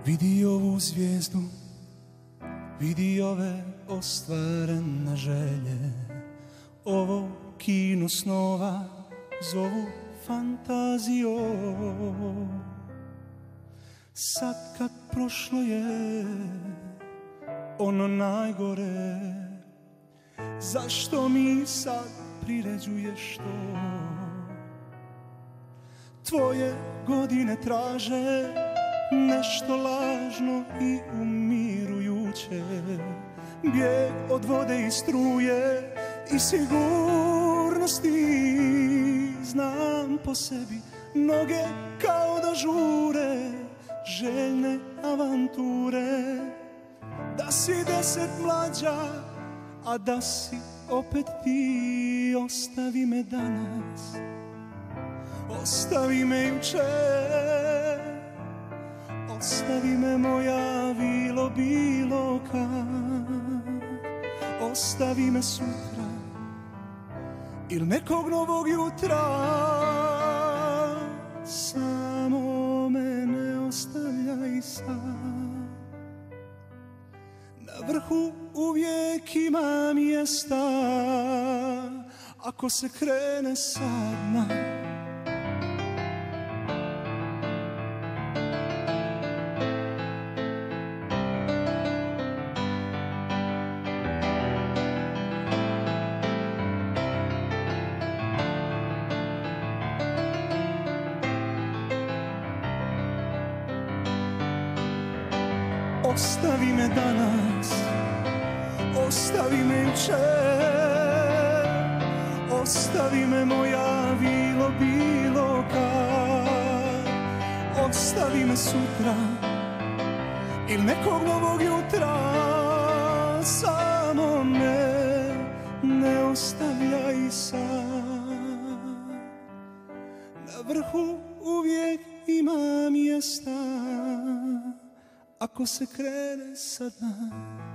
Vidi ovu zvijezdu, vidi ove ostvarene želje, ovo kino snova zovu fantazijom. Sad kad prošlo je ono najgore, zašto mi sad priređuješ to? Tvoje godine traže nešto lažno i umirujuće, bijeg od vode i struje i sigurnosti. Znam po sebi, noge kao da žure, željne avanture. Da si 10 mlađa, a da si opet ti. Ostavi me danas, ostavi me jučer, ostavi me moja bilo kad. Ostavi me sutra ili nekog novog jutra. Samo me ne ostavljaj sad. Na vrhu uvijek ima mjesta ako se krene sad na. Ostavi me danas, ostavi me jučer, ostavi me moja bilo kad. Ostavi me sutra ili nekog novog jutra. Samo me ne ostavljaj sad. Na vrhu uvijek ima mjesta ako se krene sad na.